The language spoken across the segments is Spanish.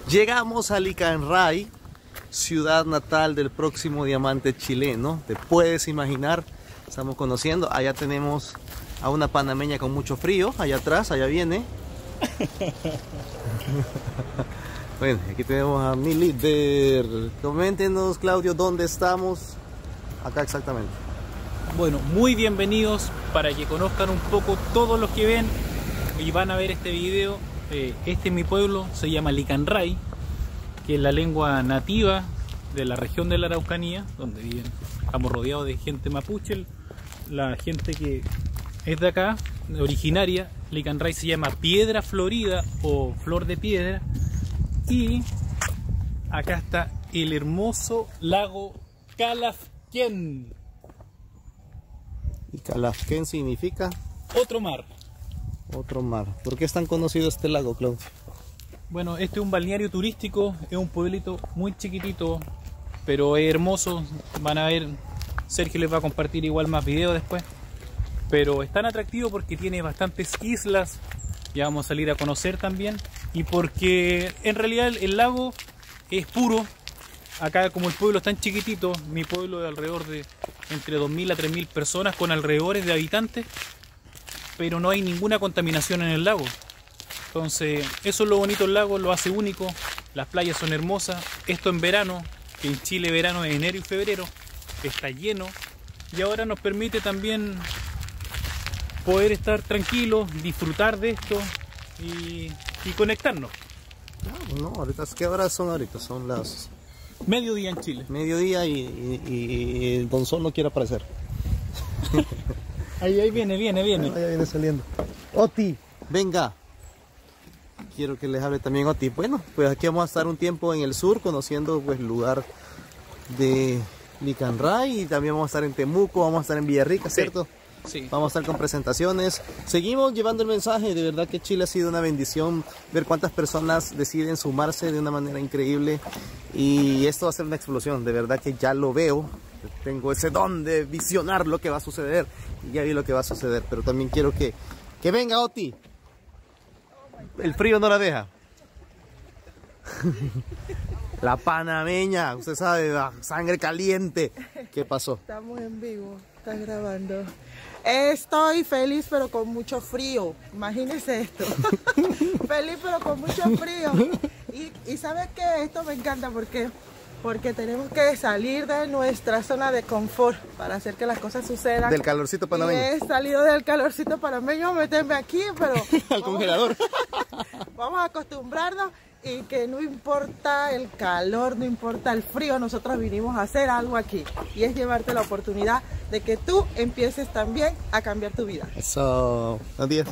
Llegamos a Licanray, ciudad natal del próximo diamante chileno. Te puedes imaginar, estamos conociendo. Allá tenemos a una panameña con mucho frío, allá atrás, allá viene. Bueno, aquí tenemos a mi líder. Coméntenos, Claudio, ¿dónde estamos? Acá exactamente. Bueno, muy bienvenidos para que conozcan un poco todos los que ven y van a ver este video. Este es mi pueblo, se llama Licanray, que es la lengua nativa de la región de la Araucanía, donde viven. Estamos rodeados de gente mapuche, la gente que es de acá, originaria. Licanray se llama Piedra Florida o Flor de Piedra. Y acá está el hermoso lago Calafquén. ¿Y Calafquén significa? Otro mar. Otro mar. ¿Por qué es tan conocido este lago, Claudio? Bueno, este es un balneario turístico, es un pueblito muy chiquitito, pero es hermoso. Van a ver, Sergio les va a compartir igual más videos después. Pero es tan atractivo porque tiene bastantes islas, ya vamos a salir a conocer también. Y porque en realidad el lago es puro. Acá, como el pueblo es tan chiquitito, mi pueblo de alrededor de entre 2.000 a 3.000 personas con alrededores de habitantes, pero no hay ninguna contaminación en el lago. Entonces eso es lo bonito del lago, lo hace único. Las playas son hermosas. Esto en verano, que en Chile verano es enero y febrero, está lleno. Y ahora nos permite también poder estar tranquilos, disfrutar de esto y conectarnos. No, ahorita, ¿qué horas son ahorita? Son las... Mediodía en Chile. Mediodía y el Don Sol no quiere aparecer. Ahí viene. Ahí viene saliendo. Oti, venga. Quiero que les hable también Oti. Bueno, pues aquí vamos a estar un tiempo en el sur conociendo pues el lugar de Licanray y también vamos a estar en Temuco, vamos a estar en Villarrica, ¿cierto? Sí. Vamos a estar con presentaciones. Seguimos llevando el mensaje. De verdad que Chile ha sido una bendición. Ver cuántas personas deciden sumarse de una manera increíble. Y esto va a ser una explosión. De verdad que ya lo veo. Tengo ese don de visionar lo que va a suceder. Y ya vi lo que va a suceder. Pero también quiero que venga Oti. El frío no la deja. La panameña. Usted sabe, la sangre caliente. ¿Qué pasó? Estamos en vivo. Estás grabando. Estoy feliz pero con mucho frío. Imagínese esto. Feliz pero con mucho frío. Y ¿sabes qué? Esto me encanta porque tenemos que salir de nuestra zona de confort para hacer que las cosas sucedan. Del calorcito panameño. Y he salido del calorcito panameño a meterme aquí, pero... Al congelador. Vamos a acostumbrarnos. Y que no importa el calor, no importa el frío, nosotros vinimos a hacer algo aquí. Y es llevarte la oportunidad de que tú empieces también a cambiar tu vida. Eso, buenos días.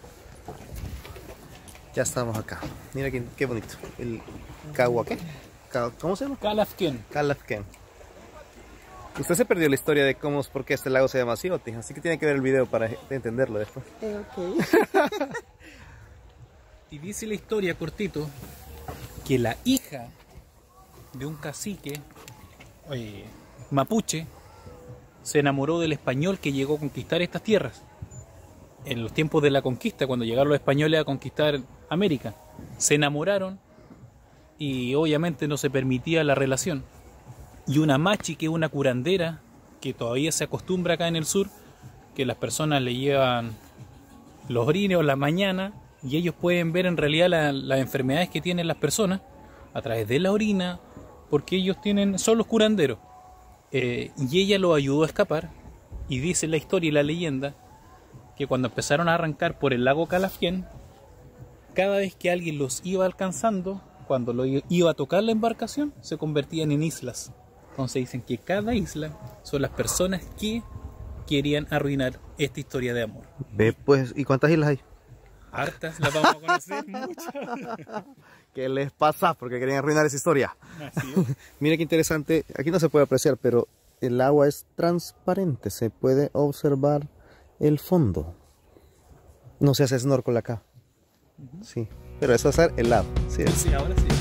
Ya estamos acá. Mira qué bonito. El Cagua, ¿qué? ¿Cómo se llama? Calafquén. Calafquén. Usted se perdió la historia de por qué este lago se llama así, Oti, así que tiene que ver el video para entenderlo después. Ok. Y dice la historia, cortito, que la hija de un cacique mapuche se enamoró del español que llegó a conquistar estas tierras. En los tiempos de la conquista, cuando llegaron los españoles a conquistar América, se enamoraron y obviamente no se permitía la relación. Y una machi, que es una curandera, que todavía se acostumbra acá en el sur, que las personas le llevan los orines o la mañana, y ellos pueden ver en realidad las enfermedades que tienen las personas a través de la orina, porque ellos son los curanderos. Y ella los ayudó a escapar, y dice la historia y la leyenda que cuando empezaron a arrancar por el lago Calafquén, cada vez que alguien los iba alcanzando, cuando lo iba a tocar la embarcación, se convertían en islas. Entonces dicen que cada isla son las personas que querían arruinar esta historia de amor. Ve pues, ¿y cuántas islas hay? Hartas, las vamos a conocer muchas. ¿Qué les pasa? Porque querían arruinar esa historia. Así es. Mira qué interesante. Aquí no se puede apreciar, pero el agua es transparente. Se puede observar el fondo. No se hace snorkel acá. Sí, pero eso va a ser helado. Sí, Sí, ahora sí.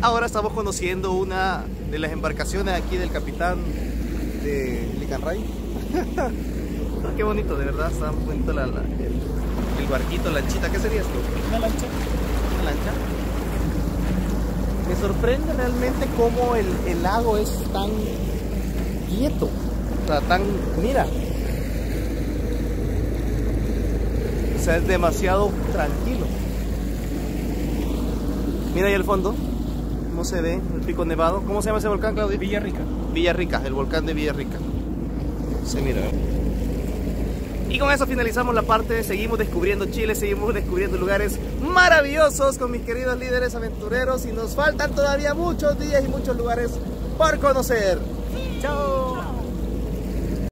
ahora estamos conociendo una de las embarcaciones aquí del capitán de Licanray. Qué bonito, de verdad, está muy bonito el barquito, lanchita. ¿Qué sería esto? Una lancha. ¿Una lancha? Me sorprende realmente cómo el lago es tan quieto. O sea, tan... Mira. O sea, es demasiado tranquilo. Mira ahí el fondo. ¿Cómo se ve el pico nevado? ¿Cómo se llama ese volcán, Claudio? Villarrica. Villarrica, el volcán de Villarrica. Se mira. Y con eso finalizamos la parte. Seguimos descubriendo Chile, seguimos descubriendo lugares maravillosos con mis queridos líderes aventureros y nos faltan todavía muchos días y muchos lugares por conocer. ¡Chao!